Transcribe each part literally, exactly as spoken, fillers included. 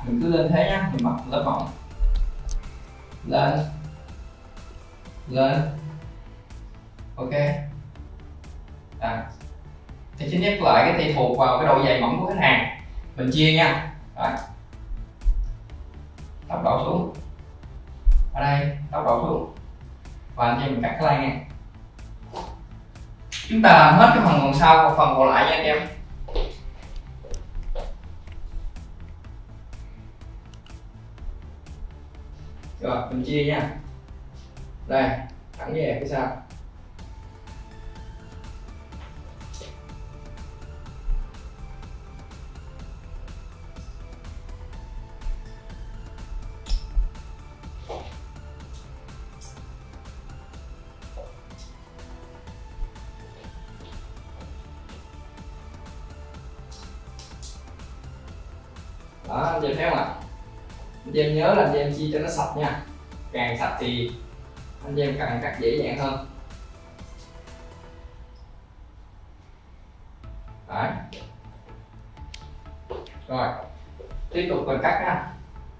mình cứ lên thế nhá, mình bắt lớp mỏng lên lên, ok. À, thì chính nhắc lại cái tùy thuộc vào cái độ dày mỏng của khách hàng mình chia nha. Rồi, tốc độ xuống ở đây, tốc độ xuống, và anh chị mình cắt cái line nha. Chúng ta làm hết cái phần còn sau và phần còn lại nha anh em. Rồi mình chia nha, đây thẳng về phía sau. Đó, anh chị thấy không ạ? Anh chị em nhớ là anh chị em chia cho nó sạch nha. Càng sạch thì anh chị em càng cắt dễ dàng hơn. Đấy. Rồi, tiếp tục mình cắt nha.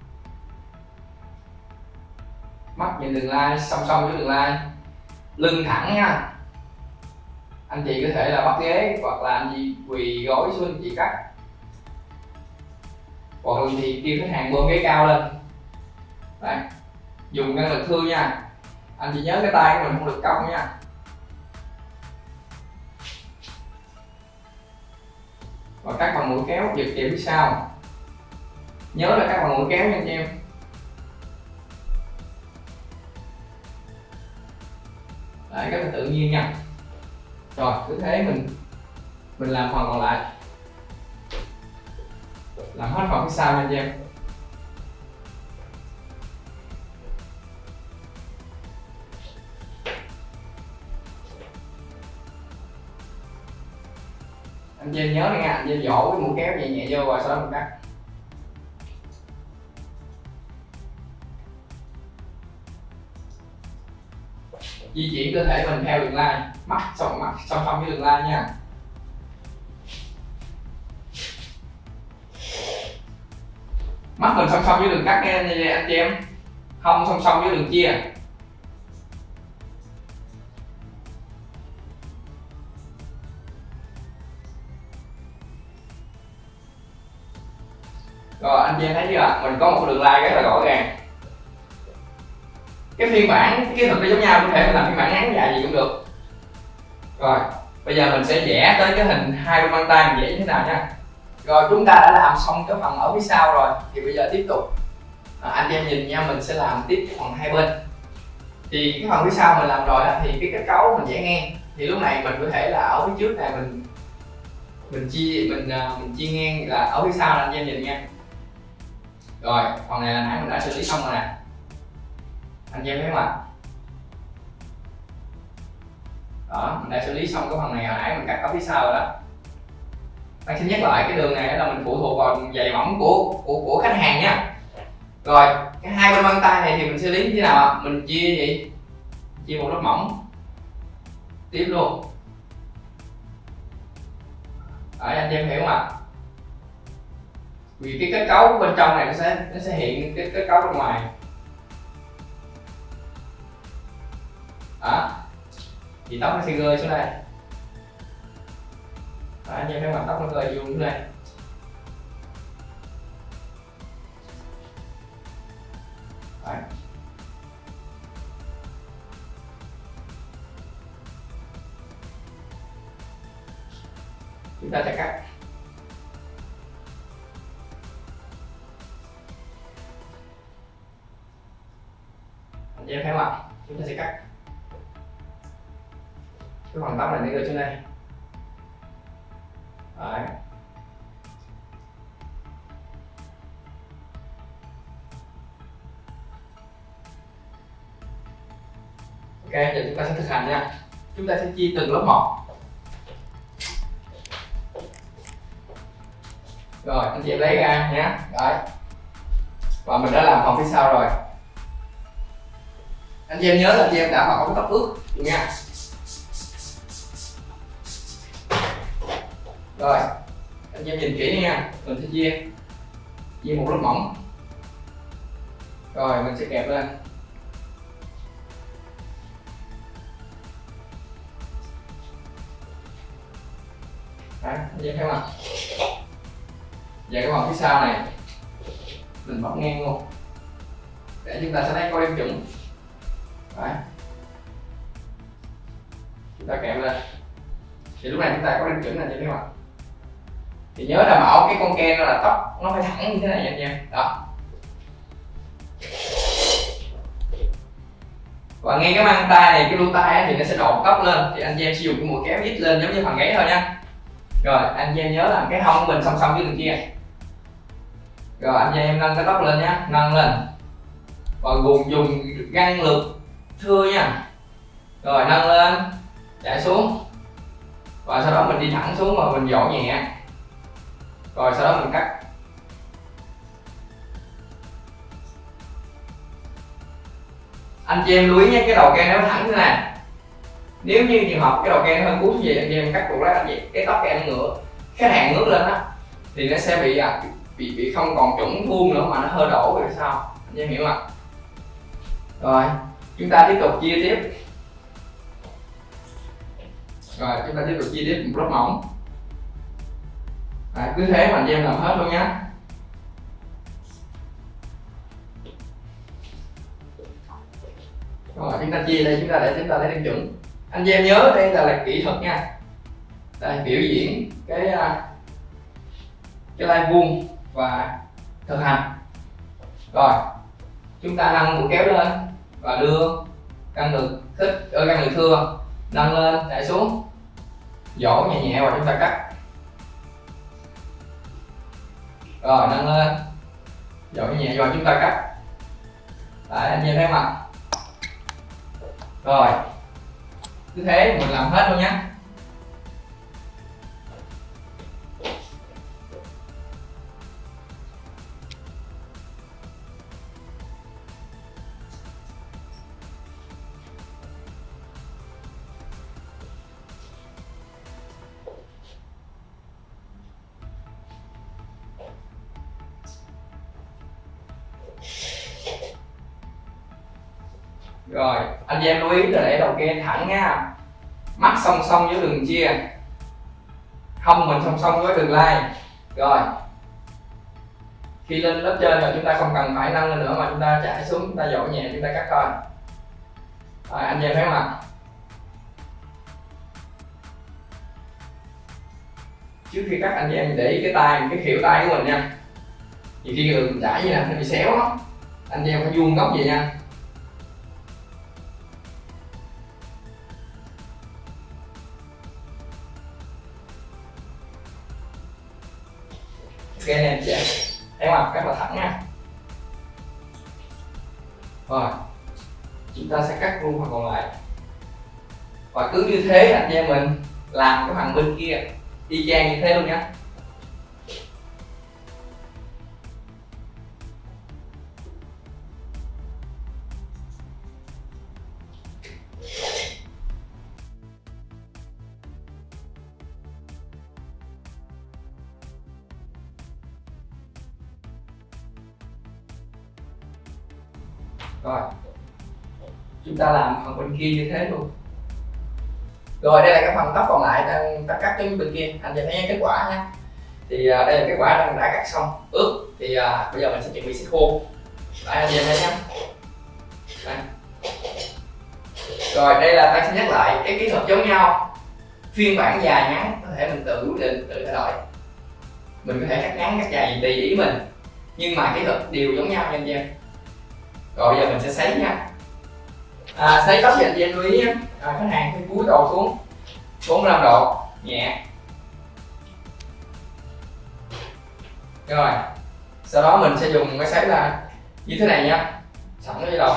Mắt nhìn đường line song song với đường line, lưng thẳng nha. Anh chị có thể là bắt ghế hoặc là anh chị quỳ gối xuống anh chị cắt. Hoặc là thì kêu khách hàng bơm ghế cao lên. Đấy. Dùng năng lực thương nha. Anh chị nhớ cái tay của mình không được cong nha. Và cắt bằng mũi kéo giật về phía sau. Nhớ là cắt bằng mũi kéo nha anh em. Đấy, rất là tự nhiên nha. Rồi cứ thế mình mình làm phần còn lại, làm hết phần phía sau nha anh em. Anh chị em nhớ nha, anh chị em dỗ cái mũi kéo nhẹ nhẹ vô và sau đó mình cắt. Di chuyển cơ thể mình theo đường line, mắt song mắt song song với đường line nha. Mắt mình song song với đường cắt nha anh chị em, không song song với đường chia. Rồi anh chị em thấy chưa, mình có một đường line rất là rõ ràng. Cái phiên bản kỹ thuật nó giống nhau, có thể mình làm phiên bản ngắn dài gì cũng được. Rồi bây giờ mình sẽ vẽ tới cái hình hai bên bàn tay mình vẽ như thế nào nha. Rồi chúng ta đã làm xong cái phần ở phía sau rồi, thì bây giờ tiếp tục à, anh chị em nhìn nha, mình sẽ làm tiếp cái phần hai bên. Thì cái phần phía sau mình làm rồi đó, thì cái kết cấu mình vẽ ngang, thì lúc này mình có thể là ở phía trước này mình mình chia mình mình chia ngang là ở phía sau là anh chị em nhìn nha. Rồi phần này là nãy mình đã xử lý xong rồi nè, anh chị em thấy không ạ? Đó, mình đã xử lý xong cái phần này hồi nãy mình cắt ở phía sau rồi đó. Anh xin nhắc lại cái đường này là mình phụ thuộc vào dày mỏng của của của khách hàng nha. Rồi cái hai bên vân tay này thì mình xử lý như thế nào? Mình chia gì? Chia một lớp mỏng tiếp luôn. Đấy, anh chị em hiểu không ạ? Vì cái kết cấu bên trong này nó sẽ nó sẽ hiện cái kết cấu bên ngoài. Đó, thì tóc nó sẽ rơi xuống đây. Đó, anh em thấy mặt tóc nó rơi vô xuống đây. Đấy. Chúng ta sẽ cắt. Anh em thấy không ạ? Chúng ta sẽ cắt cái phần tóc này nó rơi xuống đây. Đấy. Ok, giờ chúng ta sẽ thực hành nha. Chúng ta sẽ chia từng lớp một. Rồi, anh chị em lấy ra nhé. Rồi. Và mình đã làm phần phía sau rồi. Anh chị em nhớ là anh chị em đã mặc ống tóc ướt nha. Rồi, anh chị em nhìn kỹ nha, mình sẽ chia. chia một lớp mỏng. Rồi mình sẽ kẹp lên. Đấy, anh chị thấy không ạ? Và cái phần phía sau này mình bóc ngang luôn để chúng ta sẽ thấy có điểm chuẩn. Đấy, chúng ta kẹp lên thì lúc này chúng ta có điểm chuẩn là như thế nào. Thì nhớ đảm bảo cái con ken nó là tóc nó phải thẳng như thế này nha anh em. Đó, và ngay cái mang tay này, cái lỗ tai thì nó sẽ độn tóc lên, thì anh em sử dụng cái mũi kéo nhích lên giống như phần gáy thôi nha. Rồi anh em nhớ là cái hông của mình song song với đường kia. Rồi anh em nâng cái tóc lên nhá, nâng lên và dùng dùng găng lược thưa nha. Rồi nâng lên, chạy xuống, và sau đó mình đi thẳng xuống và mình dỗ nhẹ. Rồi sau đó mình cắt. Anh chị em lưu ý nhé, cái đầu ken nó thẳng như thế này. Nếu như trường hợp cái đầu ken nó hơi cúi như vậy, anh chị em cắt cục lát anh chị cái tóc ken nó ngửa, cái hàng ngước lên á thì nó sẽ bị bị bị không còn chuẩn vuông nữa mà nó hơi đổ về sau. Anh chị em hiểu không ạ? Rồi chúng ta tiếp tục chia tiếp. Rồi chúng ta tiếp tục chia tiếp một lớp mỏng. Đấy, cứ thế mà anh em làm hết luôn nhé. Rồi chúng ta chia đây, chúng ta để chúng ta lấy điểm chuẩn. Anh em nhớ đây là, là kỹ thuật nha. Đây biểu diễn cái cái lai vuông và thực hành. Rồi chúng ta nâng mũi kéo lên và đưa căng ngực thích ở căng ngực thưa, nâng lên chạy xuống, dỗ nhẹ nhẹ và chúng ta cắt. Rồi nâng lên, dỗ nhẹ và chúng ta cắt. Đấy, anh em thấy không ạ? Rồi cứ thế mình làm hết luôn nhé. Rồi anh chị em lưu ý là để đầu ken thẳng nha, mắt song song với đường chia, hông mình song song với đường lai. Rồi khi lên lớp trên rồi chúng ta không cần phải nâng lên nữa mà chúng ta chạy xuống, chúng ta dỗ nhẹ, chúng ta cắt thôi. Rồi anh chị em thấy không ạ? Trước khi cắt anh chị em để ý cái tay, cái khuỷu tay của mình nha. Thì khi đường chảy như này nó bị xéo á, anh chị em phải vuông góc vậy nha. Ok anh chị em làm rất là thẳng nha. Rồi chúng ta sẽ cắt luôn phần còn lại, và cứ như thế anh chị em mình làm cái phần bên kia y chang như thế luôn nhé. Rồi chúng ta làm phần bên kia như thế luôn. Rồi đây là cái phần tóc còn lại đang ta cắt đến bên kia, anh chị thấy kết quả nhé. Thì uh, đây là kết quả đang đã cắt xong ướt. Thì uh, bây giờ mình sẽ chuẩn bị xấy khô. Đây anh chị thấy nhé. Đây. Rồi đây là ta sẽ nhắc lại cái kỹ thuật giống nhau, phiên bản dài ngắn có thể mình tự quyết định, tự thay đổi. Mình có thể cắt ngắn cắt dài tùy ý mình, nhưng mà kỹ thuật đều giống nhau nha anh em. Rồi bây giờ mình sẽ sấy nha. À, sấy tóc thì anh chị em lưu ý nhé. À, khách hàng phải cúi đầu xuống bốn mươi lăm độ nhẹ. Rồi sau đó mình sẽ dùng cái sấy là như thế này nha, sẵn ở dưới đầu.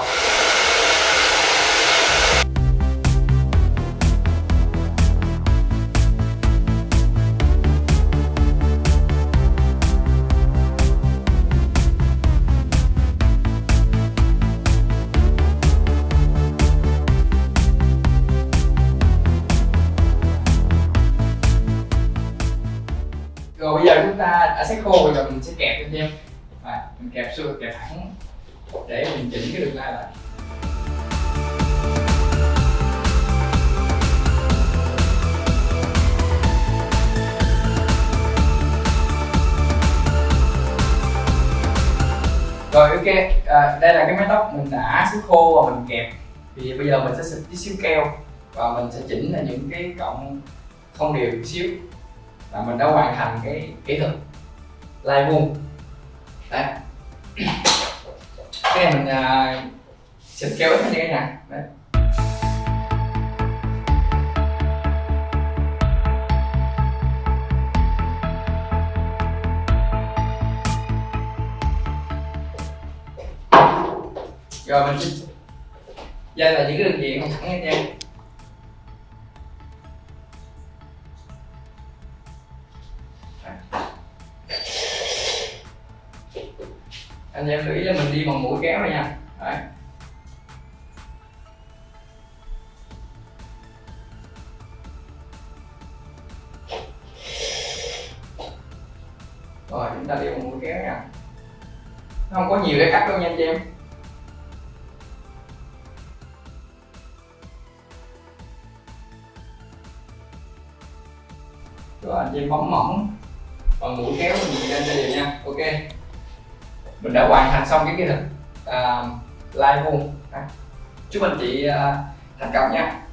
Rồi bây giờ chúng ta đã sấy khô rồi, mình sẽ kẹp anh em. Rồi, mình kẹp xuống, kẹp thẳng để mình chỉnh cái đường lai lại. Rồi ok, à, đây là cái mái tóc mình đã xức khô và mình kẹp. Thì bây giờ mình sẽ xịt tí xíu keo và mình sẽ chỉnh là những cái cọng không đều chút xíu là mình đã hoàn thành cái kỹ thuật lai vuông. Đấy. Cái này mình uh, xịt keo ít như thế này. Đấy. Rồi mình sẽ dây là những cái đường diện thẳng anh em. Anh em lưu ý là mình đi bằng mũi kéo này nha. Đấy. Rồi chúng ta đi bằng mũi kéo nha. Nó không có nhiều để cắt đâu nha anh em. Rồi anh chị bấm mỏng bằng mũi kéo mình lên cho đều nha. Ok, mình đã hoàn thành xong cái kỹ thuật uh, lai vuông. Chúc anh chị uh, thành công nha.